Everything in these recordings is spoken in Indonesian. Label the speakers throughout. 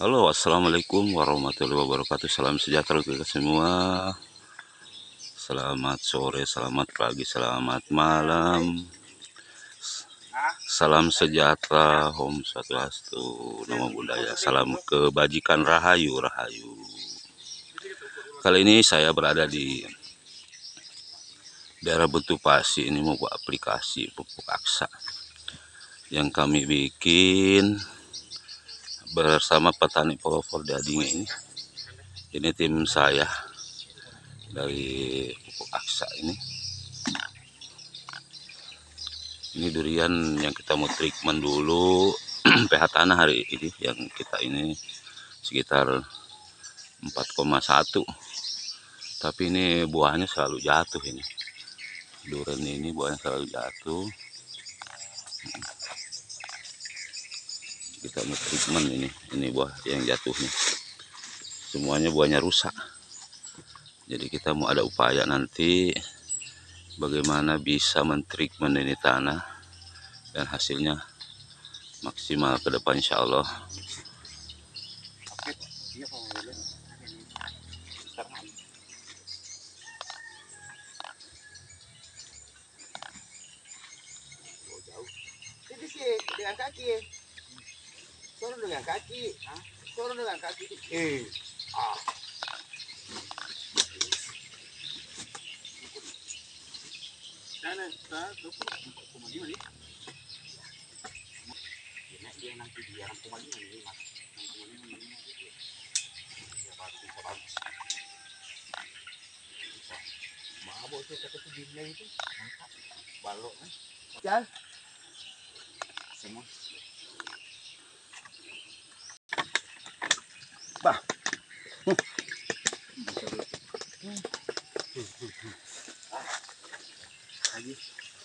Speaker 1: Halo, assalamualaikum warahmatullahi wabarakatuh. Salam sejahtera untuk kita semua. Selamat sore, selamat pagi, selamat malam. Salam sejahtera, Om Swastiastu, Namo Buddhaya. Salam kebajikan, rahayu, rahayu. Kali ini saya berada di daerah Betupasi. Ini mau buat aplikasi pupuk Aksa yang kami bikin bersama petani Power Dading ini. Ini tim saya dari pupuk Aksa ini. Ini durian yang kita mau treatment dulu. pH tanah hari ini yang kita ini sekitar 4,1. Tapi ini buahnya selalu jatuh ini. Durian ini buahnya selalu jatuh. Kita mau treatment ini buah yang jatuh nih. Semuanya buahnya rusak. Jadi kita mau ada upaya nanti bagaimana bisa mentreatment ini tanah dan hasilnya maksimal ke depan insya Allah.
Speaker 2: Ini sih dengan kaki, turun dengan kaki, turun dengan kaki. Mabuk tuh kata bina itu, balok kan? Jan, semua. Bah. Lagi.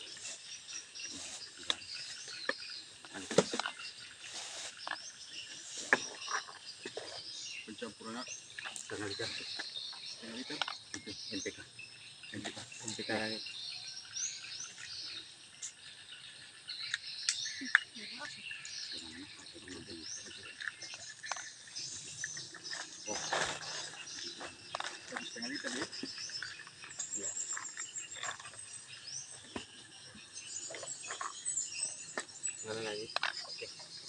Speaker 2: Pencampuran setengah liter itu NPK setengah liter ya. Mana lagi? Oke.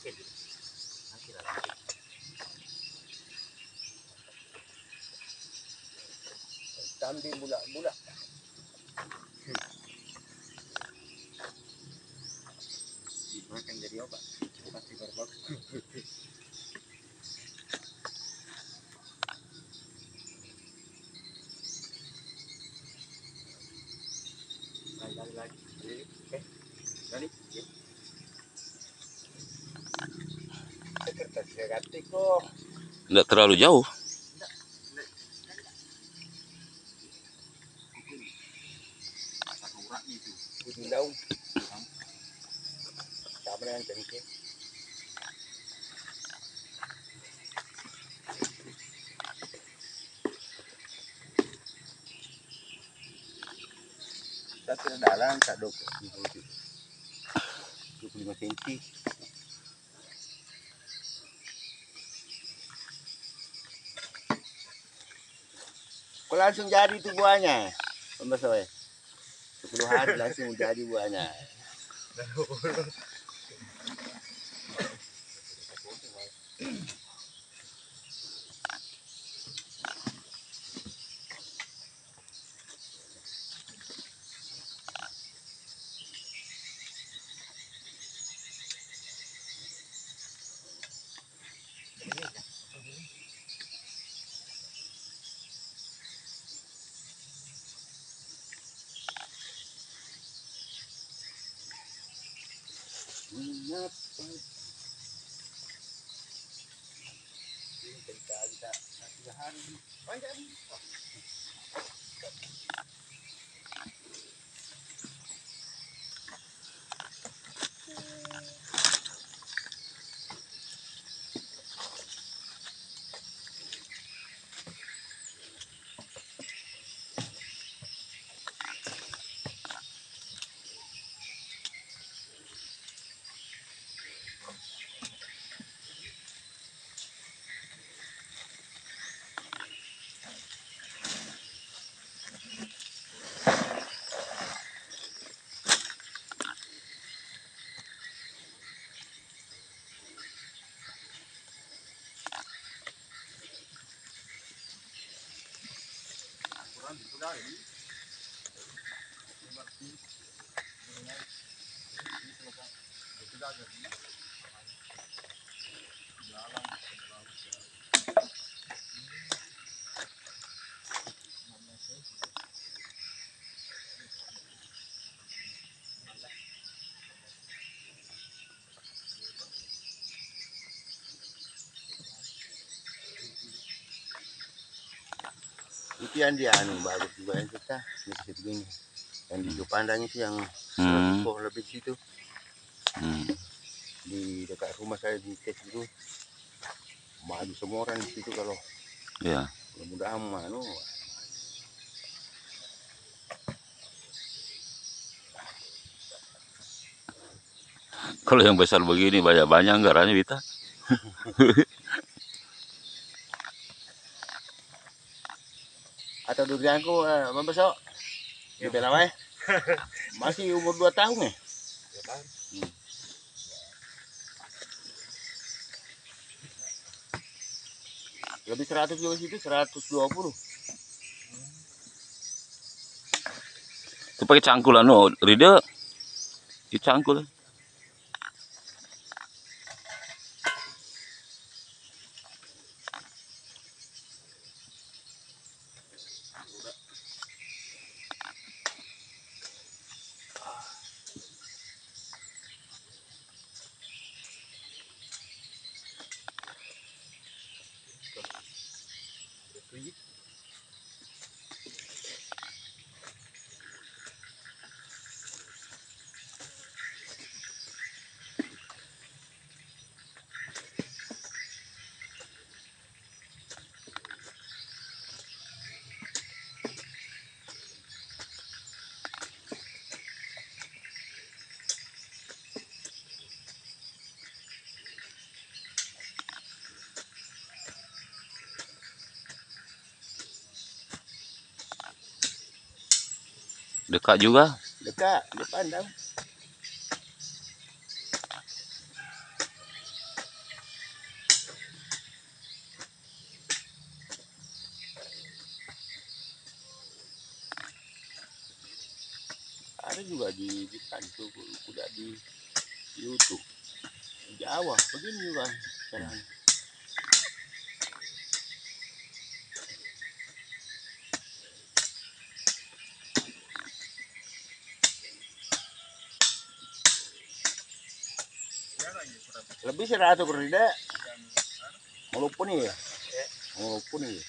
Speaker 2: Kambing bulat-bulat. Makan jadi obat. Pasti berbak. Lagi. Oke. Lagi. Ganti kok.
Speaker 1: Tidak terlalu jauh.
Speaker 2: Daun. Sama dengan cengkeh. Satu dalam, tak 25 cm. Kok langsung jadi itu buahnya, pembesar ya? 10 hari langsung jadi buahnya. Itu yang dia bagus juga yang kita masih begini. Yang di Jopandang itu yang 100 pohon lebih situ. Di dekat rumah saya di tes itu maju semua orang di situ kalau
Speaker 1: Ya.
Speaker 2: mudah-mudahan manu.
Speaker 1: Kalau yang besar begini banyak-banyak anggarannya Bita.
Speaker 2: Atau durianku membesok di Belawai masih umur 2 tahun ya. Lebih 100 juga situ 120.
Speaker 1: Itu pakai cangkul anu, Rida. Itu cangkul. Dekat juga.
Speaker 2: Dekat di Pandang. Ada juga di Tanjung, udah di YouTube. Jawa begini juga sekarang. Lebih 100 Rida. Walaupun ya. Walaupun ya.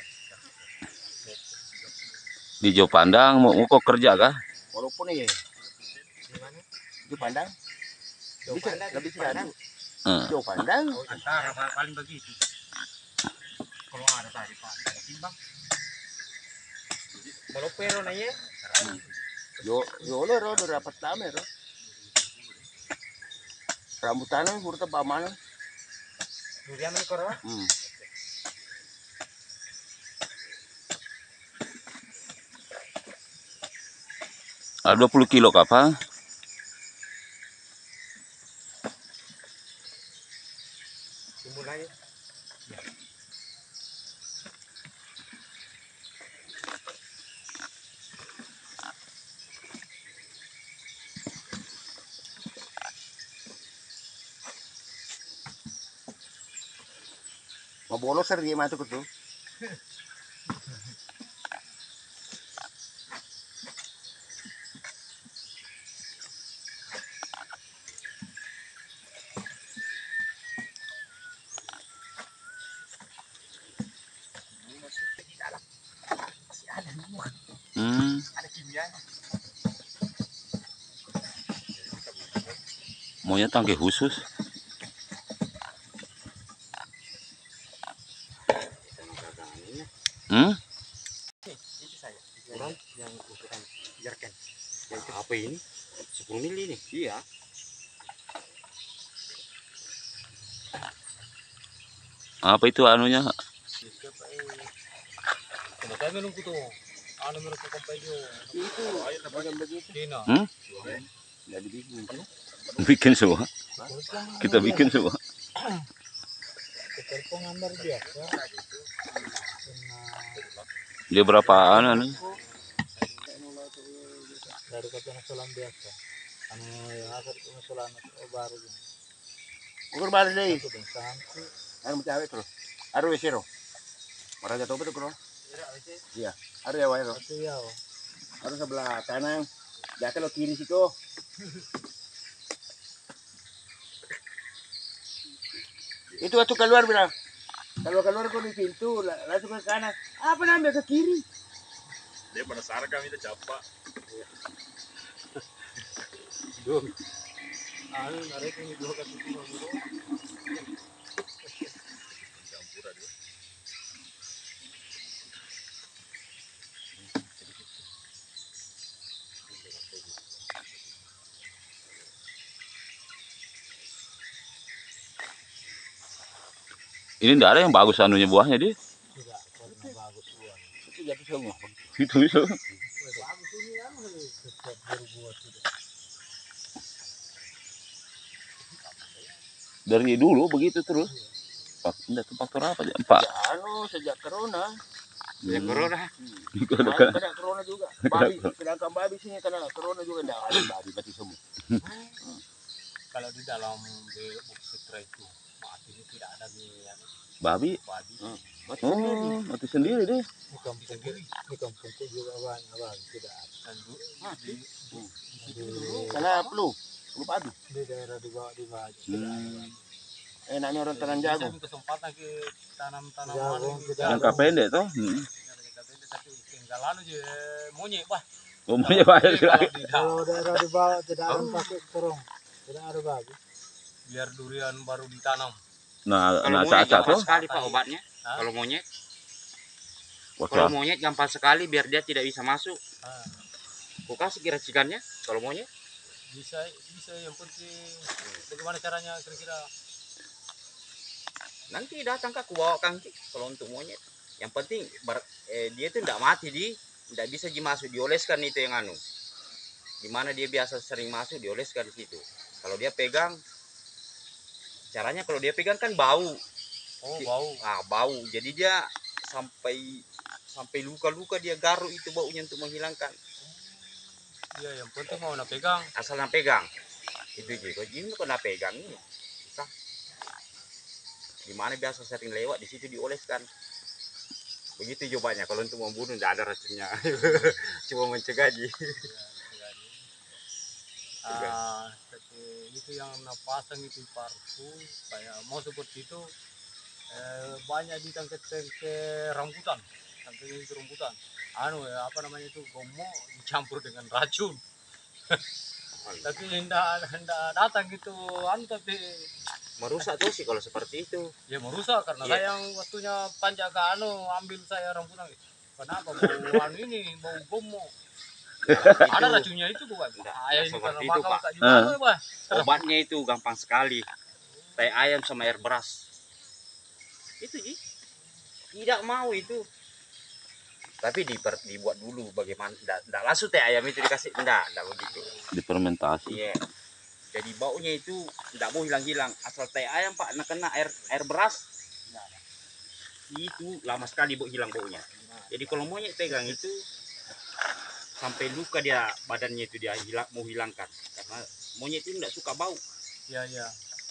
Speaker 1: Di Jopandang mau kok kerja kah?
Speaker 2: Walaupun ya. Jopandang. Bisa lebih 100. Jopandang.
Speaker 3: Antara paling begitu. Kalau ada tadi Pak, timbang. Kalau pero na ye.
Speaker 2: Yo lo dapat tamer. Rambutannya kurta paman.
Speaker 3: Durian ni korwa.
Speaker 1: Ada 20 kilo kapal.
Speaker 3: Mulai.
Speaker 2: Mabolos sir dia masuk itu.
Speaker 3: Ada kimianya.
Speaker 1: Maunya tangki khusus.
Speaker 3: Itu saya. Ukuran yang ukuran jerken. Apa ini? 10 mili nih. Iya.
Speaker 1: Apa itu anunya?
Speaker 3: Saya menunggu tuh. Ano meron ko kumpay yo.
Speaker 2: Itu bagian begitu.
Speaker 3: Kina.
Speaker 2: Jadi bikin.
Speaker 1: Bikin semua. Kita bikin semua.
Speaker 3: Telepon gambar dia.
Speaker 1: Dia berapaan anu?
Speaker 3: Dari kata nasolan biasa. Anu yang asal itu nasolan baru gini.
Speaker 2: Ukur balik deh.
Speaker 3: Satu dan sampai.
Speaker 2: Anu mesti awet terus. Aru wesero. Maraja tope tuh kro. Iya. Aru ya wae.
Speaker 3: Satu ya.
Speaker 2: Aru sebelah kanan. Jangan lo kiri situ. Itu waktu keluar bilang. Kalau keluar kau di pintu, langsung ke kanan. Apa nambah ke kiri?
Speaker 4: Dia penasaran kami itu capak.
Speaker 3: Dua. Anu narik ini dua kali dulu.
Speaker 4: Campur aja.
Speaker 1: Ini enggak ada yang bagus anunya buahnya dia.
Speaker 3: Tidak, karena bagus buah.
Speaker 2: Itu jadi semua.
Speaker 1: Itu itu.
Speaker 3: Bagus ini anu tetap berbuah tidak.
Speaker 1: Dari dulu begitu terus. Enggak faktor apa aja? Pak.
Speaker 2: Ya, anu sejak corona.
Speaker 3: Ya corona.
Speaker 2: Kena corona juga. Babi, sedangkan babi sini kena corona juga enggak ada babi mati semua.
Speaker 3: Kalau di dalam buk sutra itu mati tidak ada
Speaker 1: Babi.
Speaker 3: babi.
Speaker 2: Mati sendiri.
Speaker 1: Oh, mati sendiri deh.
Speaker 3: Di kampungku juga banyak babi tidak ada.
Speaker 2: Mati. Karena flu babi.
Speaker 3: Di daerah di bawah tidak ada.
Speaker 2: Enaknya orang tanam jagung.
Speaker 3: Bisa kesempatan ke tanam-tanaman
Speaker 1: Jangka pendek toh.
Speaker 3: tapi tinggal lalu je monyet bah.
Speaker 1: Umumnya banyak sekali.
Speaker 3: Kalau daerah di bawah tidak ada pakai kerong, tidak ada babi. Biar durian baru ditanam.
Speaker 1: Nah,
Speaker 5: Kalau monyet
Speaker 1: caca
Speaker 5: gampang
Speaker 1: tuh.
Speaker 5: sekali Pak obatnya.
Speaker 3: Hah?
Speaker 5: Kalau monyet,
Speaker 1: Wah,
Speaker 5: kalau monyet gampang sekali biar dia tidak bisa masuk.
Speaker 3: Ah,
Speaker 5: Kau kasih racikannya kalau monyet.
Speaker 3: bisa yang penting bagaimana caranya kira-kira.
Speaker 5: Nanti datang Kak, aku bawakan kalau untuk monyet. Yang penting dia itu tidak mati tidak bisa masuk, dioleskan itu yang anu. Dimana dia biasa sering masuk dioleskan di situ. Kalau dia pegang, caranya kalau dia pegang kan bau.
Speaker 3: Oh bau.
Speaker 5: Bau. Jadi dia sampai luka-luka dia garuk itu baunya untuk menghilangkan.
Speaker 3: Iya yang penting mau nak pegang.
Speaker 5: Asal nak pegang. Itu juga. Ini kok nak pegang ini. Susah. Dimana biasa sering lewat di situ dioleskan. Begitu jawabannya. Kalau untuk membunuh tidak ada racunnya. Cuma mencegah aja.
Speaker 3: Itu yang napasang itu parfum kayak mau seperti itu banyak ditangkap rambutan, itu rambutan. Apa namanya itu gomo dicampur dengan racun. Tapi hendak datang gitu tapi
Speaker 5: Merusak tuh sih kalau seperti itu.
Speaker 3: ya merusak karena
Speaker 5: Iya.
Speaker 3: saya yang waktunya panjang ke ambil saya rambutan. Kenapa bau ini bau gomo? Ada racunnya itu bukan? Ayam ini karena
Speaker 5: seperti itu,
Speaker 3: makan
Speaker 5: Pak.
Speaker 3: tak juga Pak.
Speaker 5: Obatnya itu gampang sekali. Tai ayam sama air beras. Itu Ji. Tidak mau itu. Tapi dibuat dulu bagaimana. Tidak langsung tai ayam itu dikasih. Tidak begitu.
Speaker 1: Difermentasi.
Speaker 5: Iya. Jadi baunya itu tidak mau hilang-hilang. Asal tai ayam Pak kena air beras. Itu lama sekali hilang baunya. Jadi kalau monyet pegang itu sampai luka dia badannya itu dia mau hilangkan karena monyet itu tidak suka bau.
Speaker 3: Ya ya.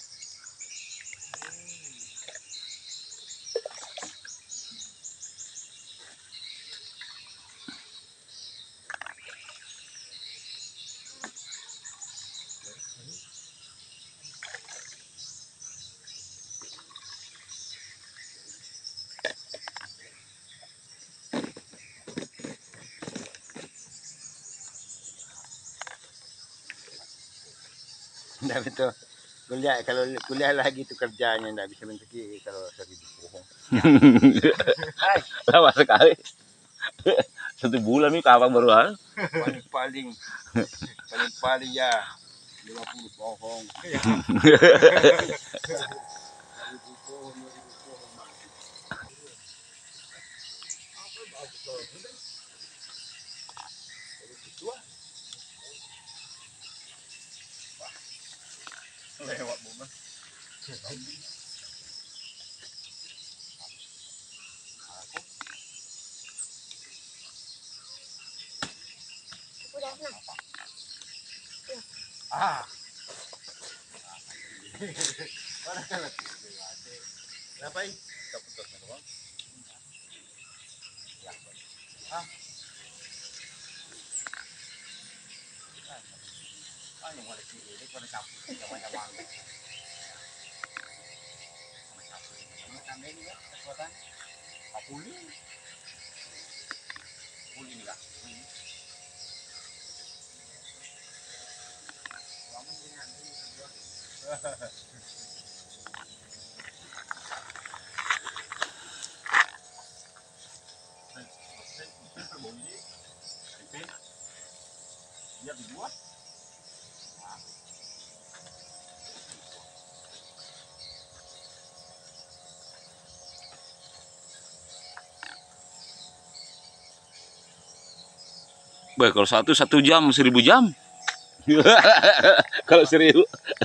Speaker 2: Enggak betul. Kuliah kalau kuliah lagi itu kerjanya enggak bisa mencegi kalau sering bohong. Hai,
Speaker 1: Lama sekali. 1 bulan nih kapan baru hal?
Speaker 2: paling ya 50 bohong. Lewat bunga. Ah. Ngapain?
Speaker 5: Yang ada di ini pada campur zaman-zaman. Sampai ini ya kekuatan Kapuli. Kapuli ini kak. Dia dibuat.
Speaker 1: Baik, kalau satu jam 1000 jam. Kalau 1000.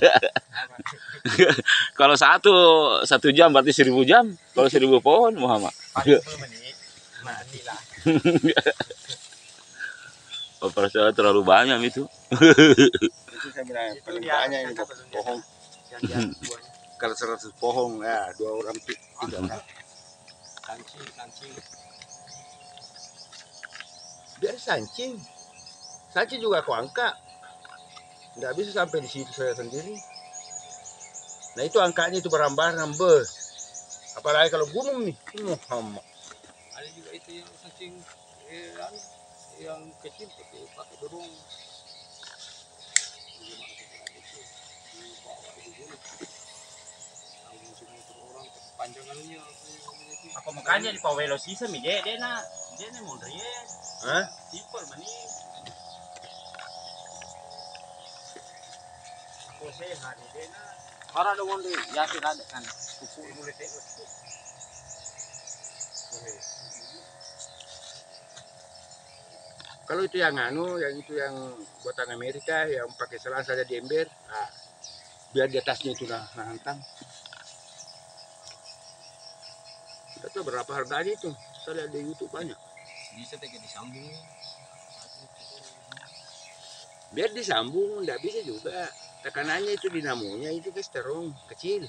Speaker 1: Kalau satu jam berarti 1000 jam. Kalau 1000 pohon, Muhammad.
Speaker 5: 40 menit. Mati lah.
Speaker 1: Perasaan terlalu banyak itu.
Speaker 2: Itu saya bilang
Speaker 5: Itu
Speaker 2: paling
Speaker 5: dia
Speaker 2: banyak ini pohon.
Speaker 5: yang di atas buahnya.
Speaker 2: Kalau 100 pohon ya 2 orang 3 orang.
Speaker 3: Kancing.
Speaker 2: Biar sancing. Sancing juga aku angkat. Nggak bisa sampai di situ saya sendiri. Nah itu angkanya itu berambaran apalagi kalau gunung nih. Muhammad.
Speaker 3: Ada juga itu yang kancing yang kecil pakai dorong. Panjangannya
Speaker 5: Apa makanya di Pawelo sisa mi dia na mondri.
Speaker 2: Hah?
Speaker 5: Simple mani. Ako sehat dia na. Para do mondri yakin ada kan. Kuku mulut itu.
Speaker 2: Kalau itu yang yang itu yang buatan Amerika yang pakai selang saja di ember, biar di atasnya itu hantam. Kita tahu berapa harganya itu? Saya lihat di YouTube banyak.
Speaker 3: bisa disambung.
Speaker 2: Biar disambung, nggak bisa juga. Tekanannya itu dinamonya itu kesterong kecil.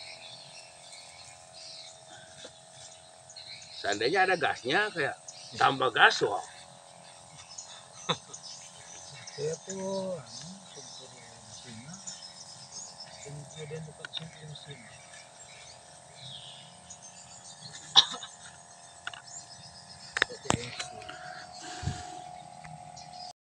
Speaker 2: Seandainya ada gasnya kayak tambah gas wah.
Speaker 3: Saya tuh sumber mesinnya kemudian bukan sumber mesin.